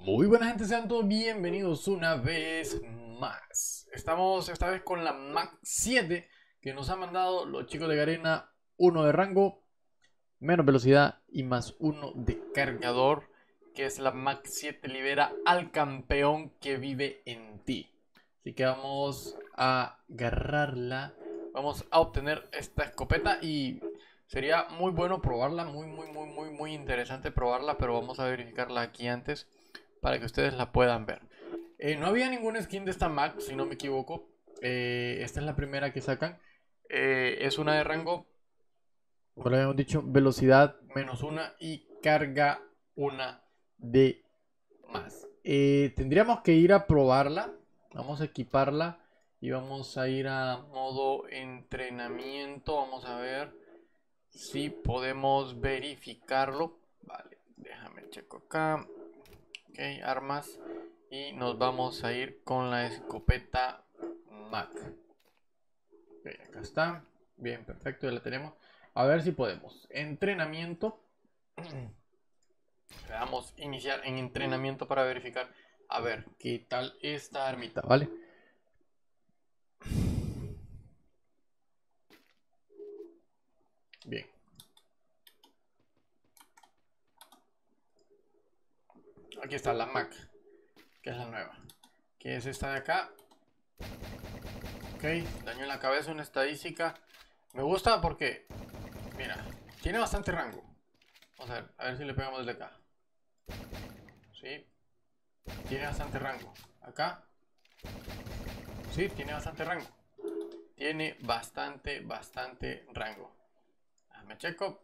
Muy buena gente, sean todos bienvenidos una vez más. Estamos esta vez con la Mac 7 que nos han mandado los chicos de Garena. Uno de rango, menos velocidad y más uno de cargador, que es la Mac 7 libera al campeón que vive en ti. Así que vamos a agarrarla, vamos a obtener esta escopeta y sería muy bueno probarla, muy interesante probarla, pero vamos a verificarla aquí antes para que ustedes la puedan ver. No había ninguna skin de esta Mac, si no me equivoco. Esta es la primera que sacan. Es una de rango, como lo habíamos dicho, velocidad menos una y carga una de más. Tendríamos que ir a probarla. Vamos a equiparla y vamos a ir a modo entrenamiento. Vamos a ver si podemos verificarlo. Vale, déjame checo acá. Ok, armas. Y nos vamos a ir con la escopeta Mac. Ok, acá está. Bien, perfecto, ya la tenemos. A ver si podemos. Entrenamiento. Le damos iniciar en entrenamiento para verificar. A ver qué tal esta armita, ¿vale? Bien. Aquí está la Mac, que es la nueva. Que es esta de acá. Ok, daño en la cabeza, una estadística. Me gusta porque, mira, tiene bastante rango. Vamos a ver si le pegamos desde acá. Sí, tiene bastante rango. Acá, sí, tiene bastante rango. Tiene bastante rango. Me checo.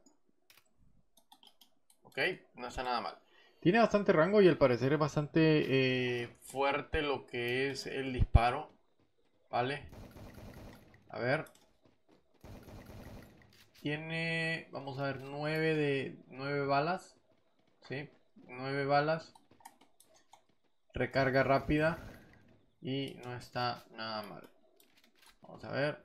Ok, no está nada mal. Tiene bastante rango y al parecer es bastante fuerte lo que es el disparo. Vale. A ver. Tiene, vamos a ver, 9 balas. Sí, 9 balas. Recarga rápida. Y no está nada mal. Vamos a ver.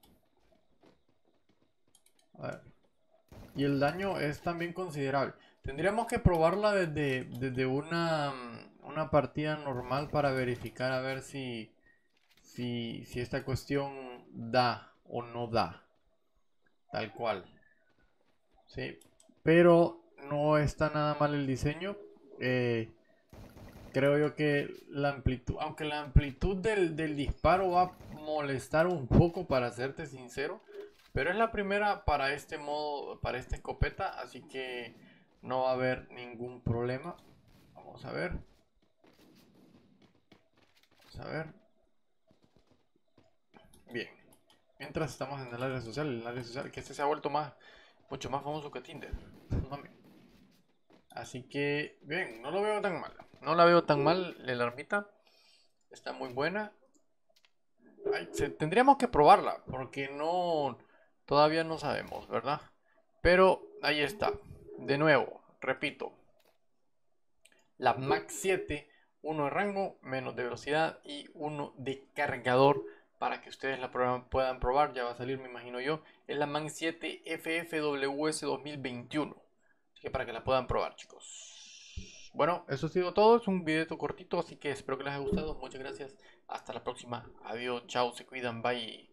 A ver. Y el daño es también considerable. Tendríamos que probarla desde una partida normal para verificar a ver si esta cuestión da o no da. Tal cual. Sí. Pero no está nada mal el diseño. Eh, Creo yo que la amplitud, aunque la amplitud del disparo va a molestar un poco para serte sincero, pero es la primera para este modo, para esta escopeta, así que no va a haber ningún problema. Vamos a ver. Vamos a ver. Bien. Mientras estamos en el área social, que este se ha vuelto mucho más famoso que Tinder. Mami. Así que, bien, no lo veo tan mal. No la veo tan mal, la armita. Está muy buena. Ay, tendríamos que probarla, porque todavía no sabemos, ¿verdad? Pero ahí está. De nuevo, repito, la Max 7, uno de rango, menos de velocidad y uno de cargador para que ustedes la puedan probar. Ya va a salir, me imagino yo. Es la Max 7 FFWS 2021. Así que para que la puedan probar, chicos. Bueno, eso ha sido todo. Es un video cortito, así que espero que les haya gustado. Muchas gracias. Hasta la próxima. Adiós, chao, se cuidan, bye.